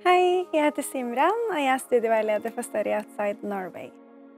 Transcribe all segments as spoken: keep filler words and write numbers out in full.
Hei, jeg heter Simran, og jeg er studieveileder for Study Outside Norway.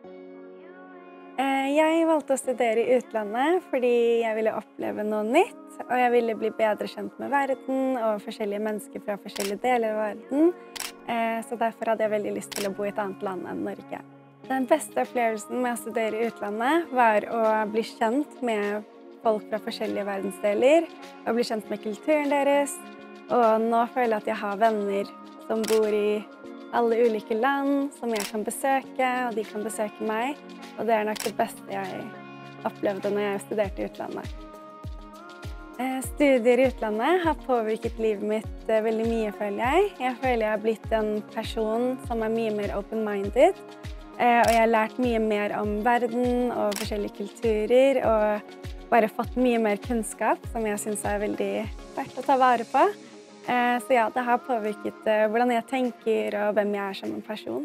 Jeg valgte å studere i utlandet fordi jeg ville oppleve noe nytt, og jeg ville bli bedre kjent med verden og forskjellige mennesker fra forskjellige deler av verden. Så derfor hadde jeg veldig lyst til å bo i et annet land enn Norge. Den beste opplevelsen med å studere i utlandet var å bli kjent med folk fra forskjellige verdensdeler, og bli kjent med kulturen deres. Og nå føler jeg at jeg har venner som bor i alle ulike land, som jeg kan besøke, og de kan besøke meg. Og det er nok det beste jeg opplevde når jeg studerte i utlandet. Studier i utlandet har påvirket livet mitt veldig mye, føler jeg. Jeg føler jeg har blitt en person som er mye mer open-minded, og jeg har lært mye mer om verden og forskjellige kulturer, og bare fått mye mer kunnskap, som jeg synes er veldig verdt å ta vare på. Så ja, det har påvirket hvordan jeg tenker og hvem jeg er som en person.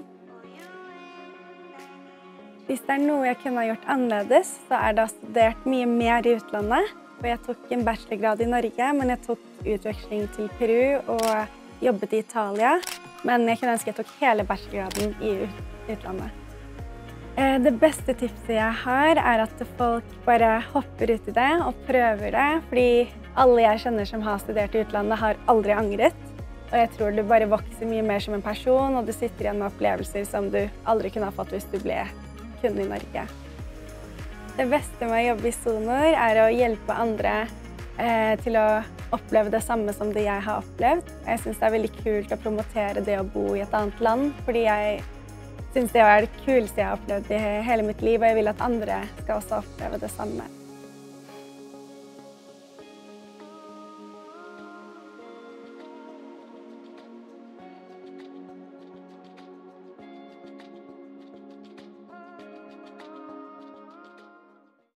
Hvis det er noe jeg kunne ha gjort annerledes, så er det å ha studert mye mer i utlandet. For jeg tok en bachelorgrad i Norge, men jeg tok utveksling til Peru og jobbet i Italia. Men jeg kunne ønske jeg tok hele bachelorgraden i utlandet. Det beste tipset jeg har er at folk bare hopper ut i det og prøver det, fordi alle jeg kjenner som har studert i utlandet har aldri angret. Og jeg tror du bare vokser mye mer som en person, og du sitter igjen med opplevelser som du aldri kunne ha fått hvis du ble kun i Norge. Det beste med å jobbe i Sonor er å hjelpe andre eh, til å oppleve det samme som det jeg har opplevd. Jeg synes det er veldig kult å promotere det å bo i et annet land, fordi jeg synes det er det kuleste jeg har opplevd i hele mitt liv, og jeg vil at andre skal også oppleve det samme.